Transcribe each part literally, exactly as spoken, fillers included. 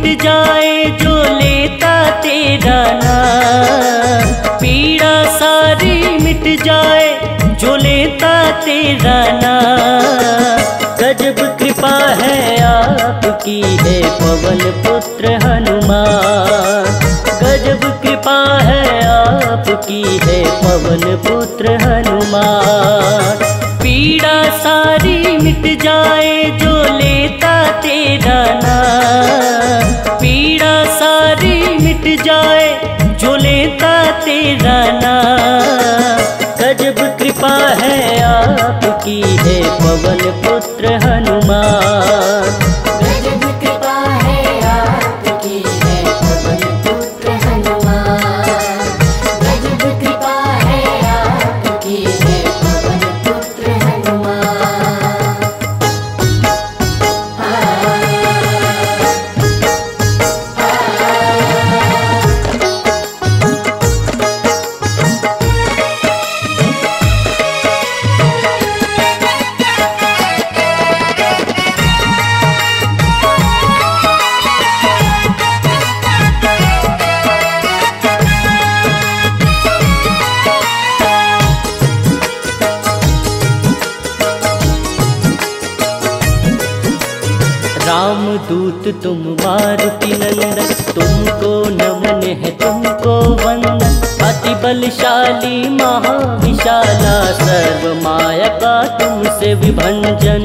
जाए जो लेता तेरा नाम। पीड़ा सारी मिट जाए जो लेता तेरा नाम। गजब कृपा है आपकी है पवन पुत्र हनुमान। गजब कृपा है आपकी है पवन पुत्र हनुमान। पीड़ा सारी मिट जाए जो लेता तेरा नाम। पीड़ा सारी मिट जाए जो लेता तेरा नाम। गजब कृपा है आपकी है पवन पुत्र हनुमान। गजब कृपा है आपकी है पवन पुत्र हनुमान। गजब कृपा है आपकी है पवन पुत्र हनुमान। रामदूत तुम मारुति नंदन, तुमको नमन है तुमको वंदन। अति बलशाली महाविशाला सर्व माया का तुमसे विभंजन।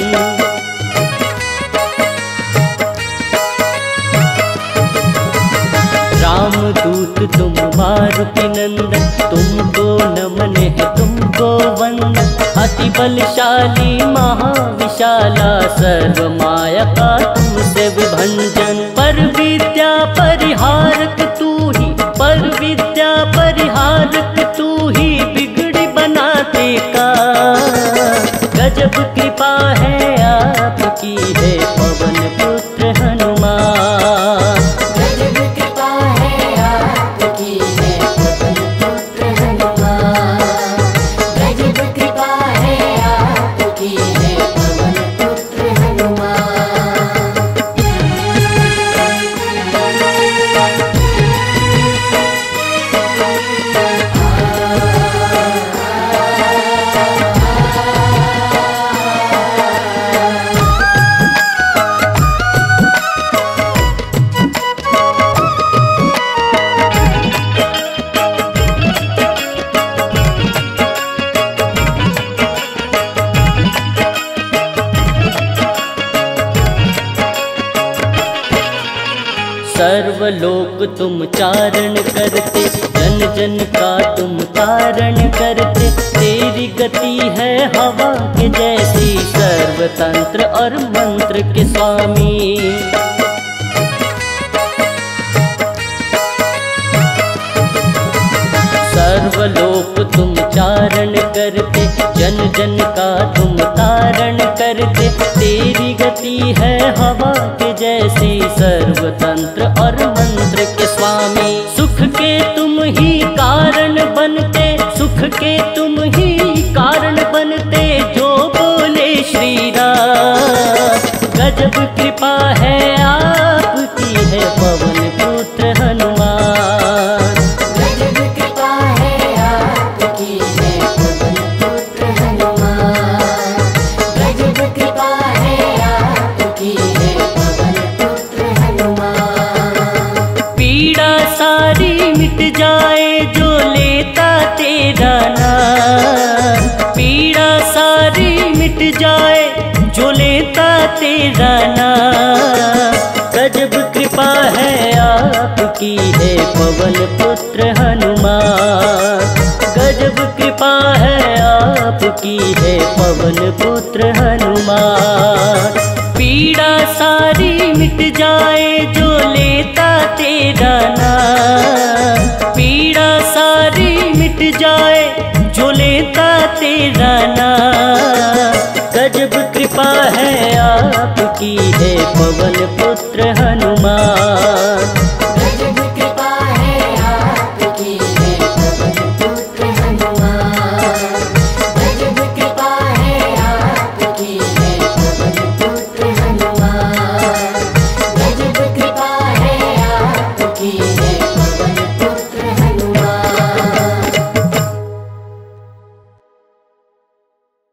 रामदूत तुम मारुति नंदन, तुमको नमन है तुमको वंदन। अति बलशाली महाविशाला सर्व माया का तुमसे विभंजन। पर विद्या परिहारक तू ही, पर विद्या परिहारक तू ही बिगड़ी बनाते का। गजब कृपा है आपकी है पवन पुत्र हनुमान। गजब कृपा है आपकी है पवन पुत्र हनुमान। गजब कृपा है आपकी है पवन पुत्र हनुमान। सर्वलोक तुम चारण करते, जन जन का तुम तारण करते। तेरी गति है हवा के जैसी, सर्वतंत्र और मंत्र के स्वामी। सर्वलोक तुम चारण करते, जन जन का तुम तारण करते। तेरी गति है हवा के जैसी, सर्वतंत्र और मंत्र के स्वामी। सुख के तुम ही कारण बनते, सुख के तुम ही कारण बनते, जो बोले श्री राम। गजब कृपा है आपकी है पवन पुत्र हनुमान। गजब कृपा है आपकी है पवन पुत्र हनुमान। गजब कृपा है आपकी है पवन पुत्र हनुमान। पीड़ा सारी मिट जाए जो लेता तेरा नाम। पीड़ा सारी मिट जाए जो लेता तेरा नाम। गजब कृपा है आपकी है पवन पुत्र हनुमान। गजब कृपा है आपकी है पवन पुत्र हनुमान। पीड़ा सारी मिट जाए जो लेता तेरा नाम। पीड़ा सारी मिट जाए जो लेता तेरा नाम। गजब कृपा है आपकी है पवन पुत्र हनुमान।